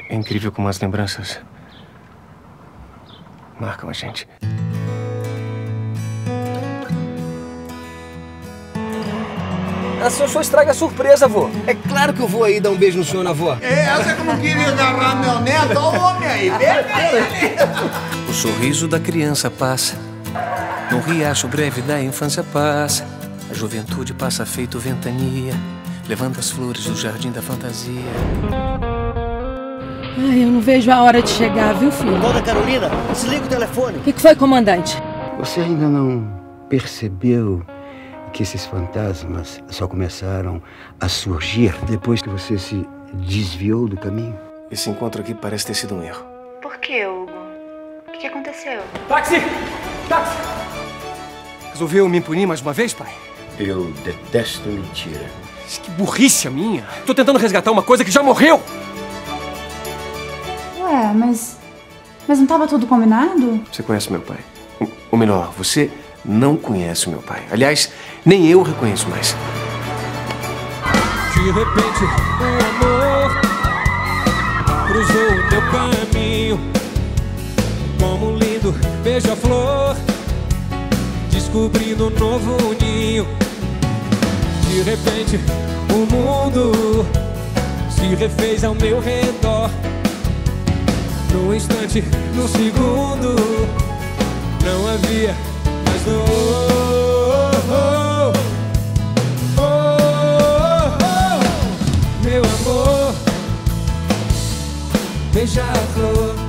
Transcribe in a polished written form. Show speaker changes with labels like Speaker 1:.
Speaker 1: É incrível como as lembranças marcam a gente.
Speaker 2: A seu show estraga a surpresa, avô. É claro que eu vou aí dar um beijo no senhor na avó.
Speaker 3: Essa que eu não queria agarrar meu neto. Olha o homem aí. Pega ele.
Speaker 1: O sorriso da criança passa, num riacho breve da infância passa. A juventude passa feito ventania, levando as flores do jardim da fantasia.
Speaker 4: Ai, eu não vejo a hora de chegar, viu, filho?
Speaker 5: Dona Carolina, desliga o telefone.
Speaker 4: O que foi, comandante?
Speaker 6: Você ainda não percebeu que esses fantasmas só começaram a surgir depois que você se desviou do caminho?
Speaker 1: Esse encontro aqui parece ter sido um erro.
Speaker 7: Por que, Hugo? O que aconteceu?
Speaker 1: Táxi! Táxi! Resolveu me punir mais uma vez, pai?
Speaker 6: Eu detesto mentira.
Speaker 1: Que burrice a minha! Tô tentando resgatar uma coisa que já morreu!
Speaker 7: Ué, mas não tava tudo combinado?
Speaker 1: Você conhece meu pai? Ou melhor, você não conhece o meu pai. Aliás, nem eu o reconheço mais.
Speaker 8: De repente, o amor cruzou o meu caminho, como um lindo beija-flor, descobrindo um novo ninho. De repente, o mundo se refez ao meu redor. Num instante, num segundo, não havia mais meu amor, beija-flor.